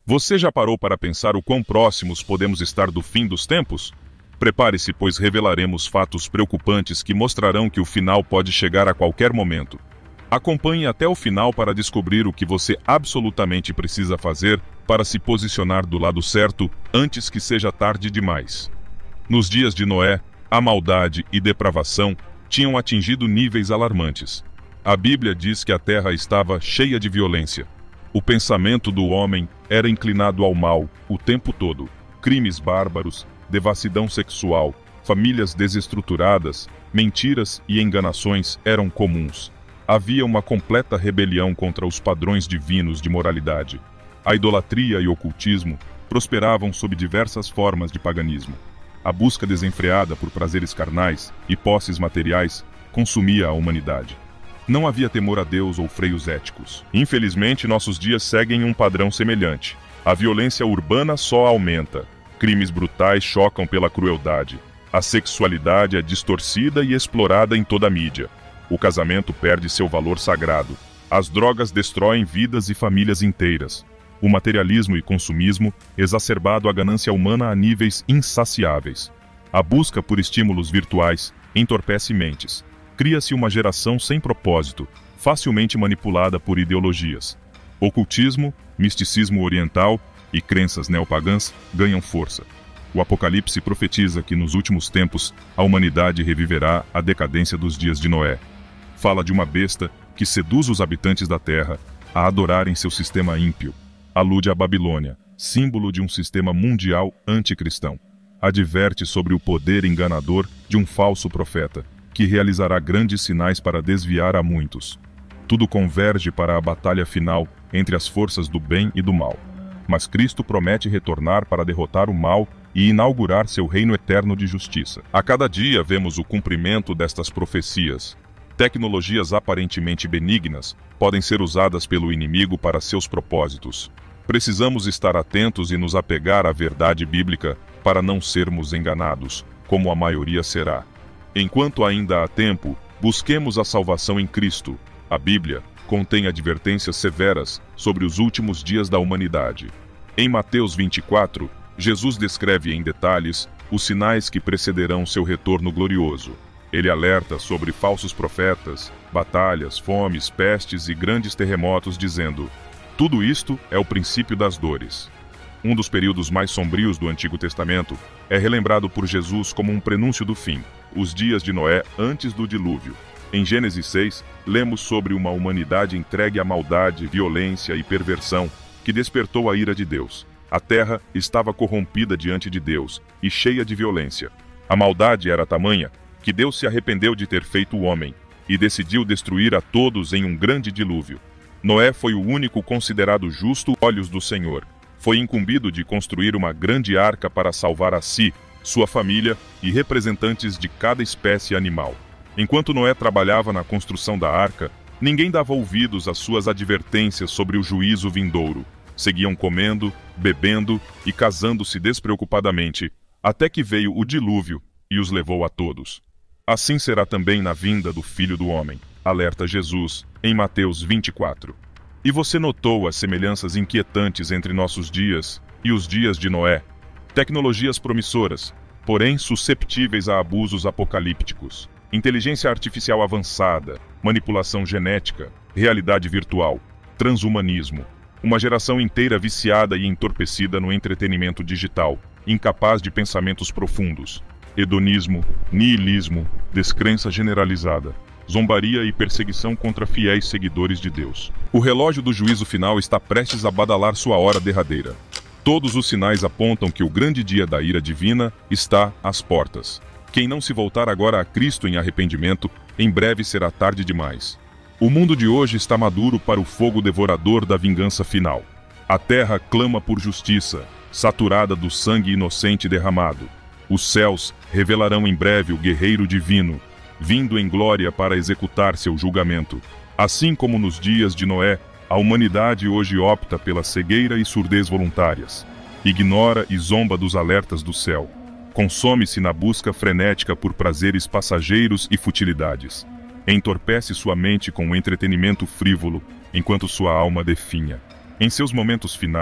Você já parou para pensar o quão próximos podemos estar do fim dos tempos? Prepare-se, pois revelaremos fatos preocupantes que mostrarão que o final pode chegar a qualquer momento. Acompanhe até o final para descobrir o que você absolutamente precisa fazer para se posicionar do lado certo antes que seja tarde demais. Nos dias de Noé, a maldade e depravação tinham atingido níveis alarmantes. A Bíblia diz que a terra estava cheia de violência. O pensamento do homem era inclinado ao mal o tempo todo. Crimes bárbaros, devassidão sexual, famílias desestruturadas, mentiras e enganações eram comuns. Havia uma completa rebelião contra os padrões divinos de moralidade. A idolatria e o ocultismo prosperavam sob diversas formas de paganismo. A busca desenfreada por prazeres carnais e posses materiais consumia a humanidade. Não havia temor a Deus ou freios éticos. Infelizmente, nossos dias seguem um padrão semelhante. A violência urbana só aumenta. Crimes brutais chocam pela crueldade. A sexualidade é distorcida e explorada em toda a mídia. O casamento perde seu valor sagrado. As drogas destroem vidas e famílias inteiras. O materialismo e consumismo, exacerbado a ganância humana a níveis insaciáveis. A busca por estímulos virtuais entorpece mentes. Cria-se uma geração sem propósito, facilmente manipulada por ideologias. Ocultismo, misticismo oriental e crenças neopagãs ganham força. O Apocalipse profetiza que nos últimos tempos a humanidade reviverá a decadência dos dias de Noé. Fala de uma besta que seduz os habitantes da terra a adorarem seu sistema ímpio. Alude à Babilônia, símbolo de um sistema mundial anticristão. Adverte sobre o poder enganador de um falso profeta, que realizará grandes sinais para desviar a muitos. Tudo converge para a batalha final entre as forças do bem e do mal. Mas Cristo promete retornar para derrotar o mal e inaugurar seu reino eterno de justiça. A cada dia vemos o cumprimento destas profecias. Tecnologias aparentemente benignas podem ser usadas pelo inimigo para seus propósitos. Precisamos estar atentos e nos apegar à verdade bíblica para não sermos enganados, como a maioria será. Enquanto ainda há tempo, busquemos a salvação em Cristo. A Bíblia contém advertências severas sobre os últimos dias da humanidade. Em Mateus 24, Jesus descreve em detalhes os sinais que precederão seu retorno glorioso. Ele alerta sobre falsos profetas, batalhas, fomes, pestes e grandes terremotos, dizendo: tudo isto é o princípio das dores. Um dos períodos mais sombrios do Antigo Testamento é relembrado por Jesus como um prenúncio do fim, os dias de Noé antes do dilúvio. Em Gênesis 6, lemos sobre uma humanidade entregue à maldade, violência e perversão, que despertou a ira de Deus. A terra estava corrompida diante de Deus e cheia de violência. A maldade era tamanha que Deus se arrependeu de ter feito o homem e decidiu destruir a todos em um grande dilúvio. Noé foi o único considerado justo aos olhos do Senhor. Foi incumbido de construir uma grande arca para salvar a si, sua família e representantes de cada espécie animal. Enquanto Noé trabalhava na construção da arca, ninguém dava ouvidos às suas advertências sobre o juízo vindouro. Seguiam comendo, bebendo e casando-se despreocupadamente, até que veio o dilúvio e os levou a todos. Assim será também na vinda do Filho do Homem, alerta Jesus em Mateus 24. E você notou as semelhanças inquietantes entre nossos dias e os dias de Noé? Tecnologias promissoras, porém susceptíveis a abusos apocalípticos. Inteligência artificial avançada, manipulação genética, realidade virtual, transhumanismo. Uma geração inteira viciada e entorpecida no entretenimento digital, incapaz de pensamentos profundos. Hedonismo, niilismo, descrença generalizada, zombaria e perseguição contra fiéis seguidores de Deus. O relógio do juízo final está prestes a badalar sua hora derradeira. Todos os sinais apontam que o grande dia da ira divina está às portas. Quem não se voltar agora a Cristo em arrependimento, em breve será tarde demais. O mundo de hoje está maduro para o fogo devorador da vingança final. A terra clama por justiça, saturada do sangue inocente derramado. Os céus revelarão em breve o guerreiro divino, vindo em glória para executar seu julgamento. Assim como nos dias de Noé, a humanidade hoje opta pela cegueira e surdez voluntárias. Ignora e zomba dos alertas do céu. Consome-se na busca frenética por prazeres passageiros e futilidades. Entorpece sua mente com o entretenimento frívolo, enquanto sua alma definha. Em seus momentos finais,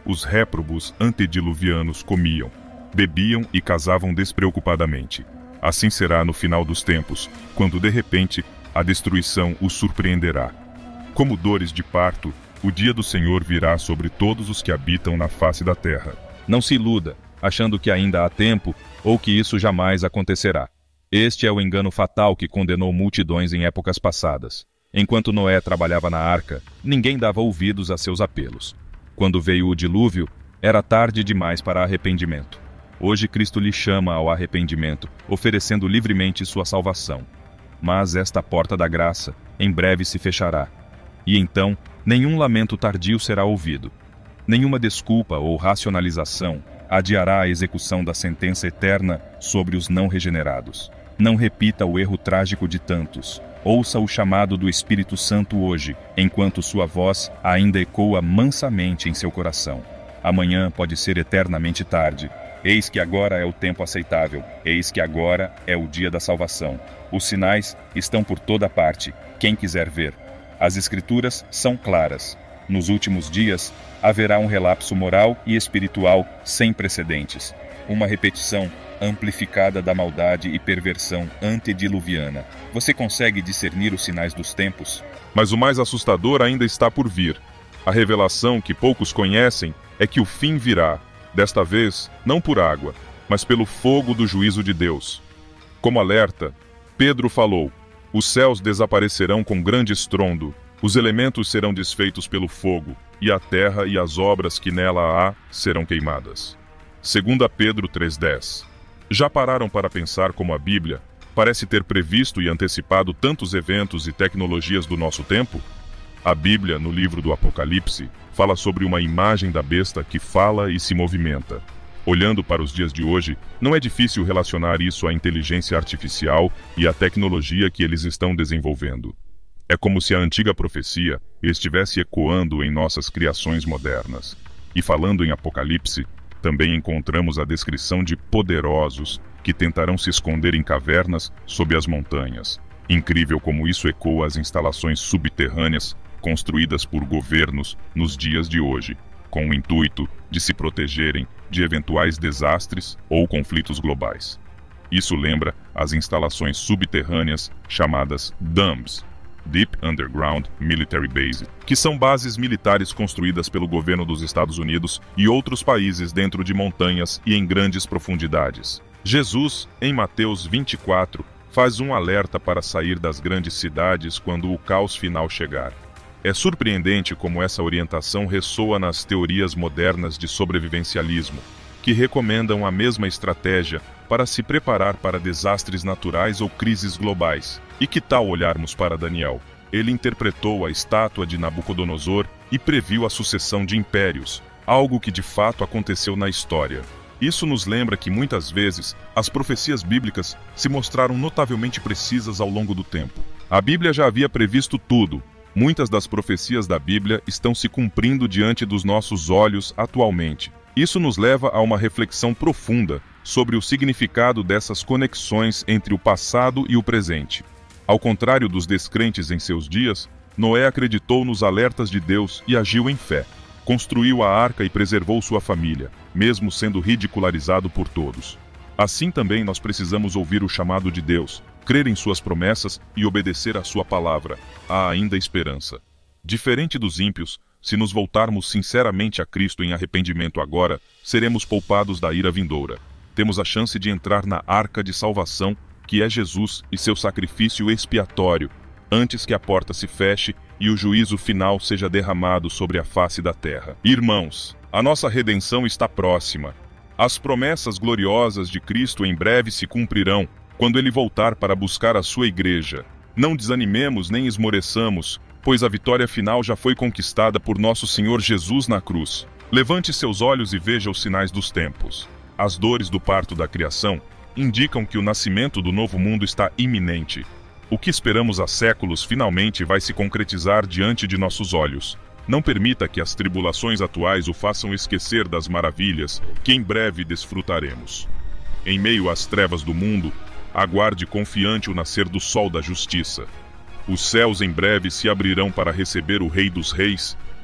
os réprobos antediluvianos comiam, bebiam e casavam despreocupadamente. Assim será no final dos tempos, quando de repente a destruição os surpreenderá. Como dores de parto, o dia do Senhor virá sobre todos os que habitam na face da terra. Não se iluda, achando que ainda há tempo ou que isso jamais acontecerá. Este é o engano fatal que condenou multidões em épocas passadas. Enquanto Noé trabalhava na arca, ninguém dava ouvidos a seus apelos. Quando veio o dilúvio, era tarde demais para arrependimento. Hoje Cristo lhe chama ao arrependimento, oferecendo livremente sua salvação. Mas esta porta da graça em breve se fechará. E então, nenhum lamento tardio será ouvido. Nenhuma desculpa ou racionalização adiará a execução da sentença eterna sobre os não regenerados. Não repita o erro trágico de tantos. Ouça o chamado do Espírito Santo hoje, enquanto sua voz ainda ecoa mansamente em seu coração. Amanhã pode ser eternamente tarde. Eis que agora é o tempo aceitável. Eis que agora é o dia da salvação. Os sinais estão por toda parte. Quem quiser ver. As Escrituras são claras. Nos últimos dias, haverá um relapso moral e espiritual sem precedentes. Uma repetição amplificada da maldade e perversão antediluviana. Você consegue discernir os sinais dos tempos? Mas o mais assustador ainda está por vir. A revelação que poucos conhecem é que o fim virá, desta vez não por água, mas pelo fogo do juízo de Deus. Como alerta, Pedro falou: os céus desaparecerão com grande estrondo, os elementos serão desfeitos pelo fogo, e a terra e as obras que nela há serão queimadas. 2 Pedro 3,10. Já pararam para pensar como a Bíblia parece ter previsto e antecipado tantos eventos e tecnologias do nosso tempo? A Bíblia, no livro do Apocalipse, fala sobre uma imagem da besta que fala e se movimenta. Olhando para os dias de hoje, não é difícil relacionar isso à inteligência artificial e à tecnologia que eles estão desenvolvendo. É como se a antiga profecia estivesse ecoando em nossas criações modernas. E falando em Apocalipse, também encontramos a descrição de poderosos que tentarão se esconder em cavernas sob as montanhas. Incrível como isso ecoa as instalações subterrâneas construídas por governos nos dias de hoje, com o intuito de se protegerem de eventuais desastres ou conflitos globais. Isso lembra as instalações subterrâneas chamadas DUMBs, Deep Underground Military Base, que são bases militares construídas pelo governo dos Estados Unidos e outros países dentro de montanhas e em grandes profundidades. Jesus, em Mateus 24, faz um alerta para sair das grandes cidades quando o caos final chegar. É surpreendente como essa orientação ressoa nas teorias modernas de sobrevivencialismo, que recomendam a mesma estratégia para se preparar para desastres naturais ou crises globais. E que tal olharmos para Daniel? Ele interpretou a estátua de Nabucodonosor e previu a sucessão de impérios, algo que de fato aconteceu na história. Isso nos lembra que muitas vezes as profecias bíblicas se mostraram notavelmente precisas ao longo do tempo. A Bíblia já havia previsto tudo. Muitas das profecias da Bíblia estão se cumprindo diante dos nossos olhos atualmente. Isso nos leva a uma reflexão profunda sobre o significado dessas conexões entre o passado e o presente. Ao contrário dos descrentes em seus dias, Noé acreditou nos alertas de Deus e agiu em fé. Construiu a arca e preservou sua família, mesmo sendo ridicularizado por todos. Assim também nós precisamos ouvir o chamado de Deus, crer em suas promessas e obedecer à sua palavra. Há ainda esperança. Diferente dos ímpios, se nos voltarmos sinceramente a Cristo em arrependimento agora, seremos poupados da ira vindoura. Temos a chance de entrar na arca de salvação, que é Jesus e seu sacrifício expiatório, antes que a porta se feche e o juízo final seja derramado sobre a face da terra. Irmãos, a nossa redenção está próxima. As promessas gloriosas de Cristo em breve se cumprirão, quando ele voltar para buscar a sua igreja. Não desanimemos nem esmoreçamos, pois a vitória final já foi conquistada por nosso Senhor Jesus na cruz. Levante seus olhos e veja os sinais dos tempos. As dores do parto da criação indicam que o nascimento do novo mundo está iminente. O que esperamos há séculos finalmente vai se concretizar diante de nossos olhos. Não permita que as tribulações atuais o façam esquecer das maravilhas que em breve desfrutaremos. Em meio às trevas do mundo, aguarde confiante o nascer do sol da justiça. Os céus em breve se abrirão para receber o Rei dos Reis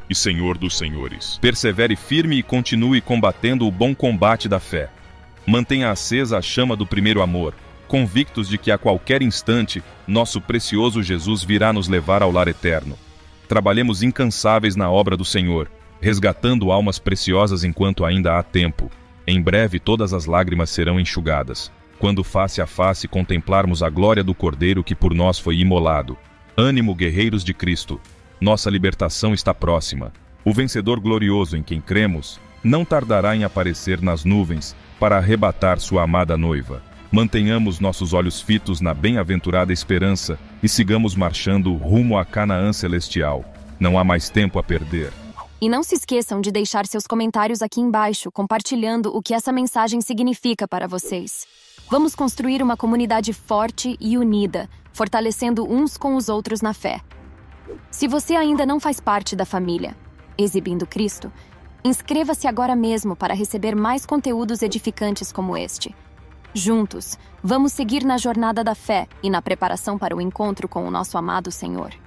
e Senhor dos senhores. Persevere firme e continue combatendo o bom combate da fé. Mantenha acesa a chama do primeiro amor, convictos de que a qualquer instante nosso precioso Jesus virá nos levar ao lar eterno. Trabalhemos incansáveis na obra do Senhor, resgatando almas preciosas enquanto ainda há tempo. Em breve todas as lágrimas serão enxugadas, quando face a face contemplarmos a glória do Cordeiro que por nós foi imolado. Ânimo, guerreiros de Cristo! Nossa libertação está próxima. O vencedor glorioso em quem cremos não tardará em aparecer nas nuvens para arrebatar sua amada noiva. Mantenhamos nossos olhos fitos na bem-aventurada esperança e sigamos marchando rumo à Canaã celestial. Não há mais tempo a perder. E não se esqueçam de deixar seus comentários aqui embaixo, compartilhando o que essa mensagem significa para vocês. Vamos construir uma comunidade forte e unida, fortalecendo uns com os outros na fé. Se você ainda não faz parte da família Exibindo Cristo, inscreva-se agora mesmo para receber mais conteúdos edificantes como este. Juntos, vamos seguir na jornada da fé e na preparação para o encontro com o nosso amado Senhor.